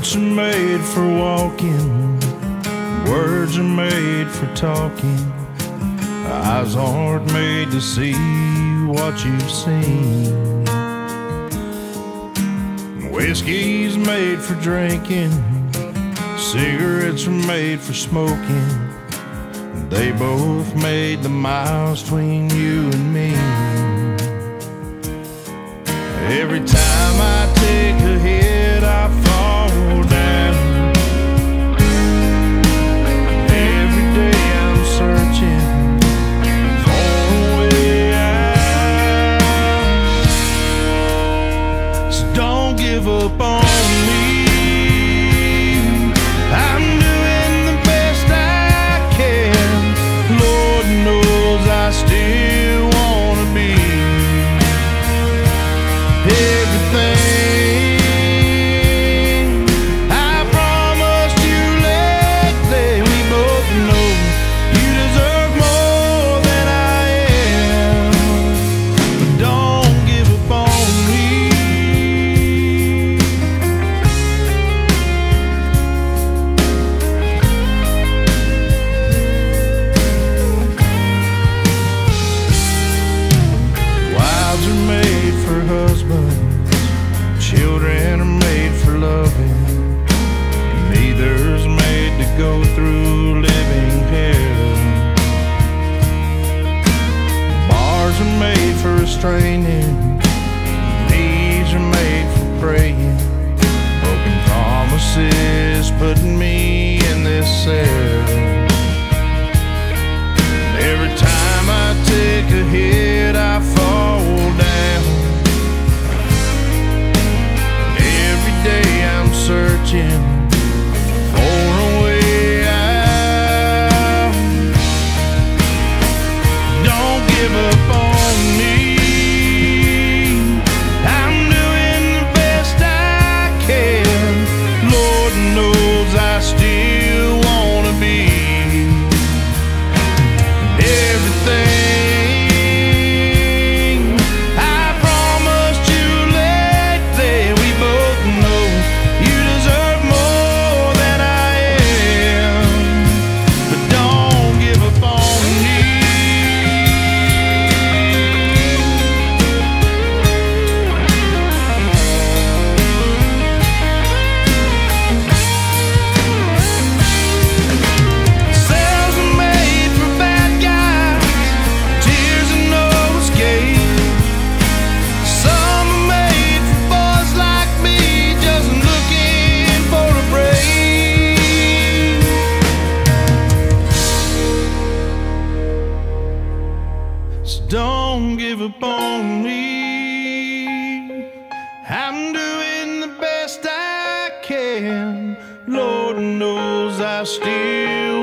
Boots are made for walking, words are made for talking. Eyes aren't made to see what you've seen. Whiskey's made for drinking, cigarettes are made for smoking. They both made the miles between you and me. Every time I take a hit, I fall down. Every day I'm searching for a way out. So don't give up on me. I'm doing the best I can. Lord knows I still wanna be everything I promised you lately. We both know you deserve more than I am, but don't give up on me. Wives are made for husbands, children are made for loving. Neither's made to go through living hell. Bars are made for restraining, knees are made for praying. Broken promises putting me in this cell. Every time I take a hit, I fall down. Every day I'm searching for a way out. Don't give up on me. I'm doing the best I can. Lord knows I still wanna be everything I promised you lately. We both know you deserve more than I am, but don't give up on me. Cells are made for bad guys, tears and no escape. Some are made for boys like me, just looking for a break. So don't give up on me. I'm doing the best I can. Lord knows I still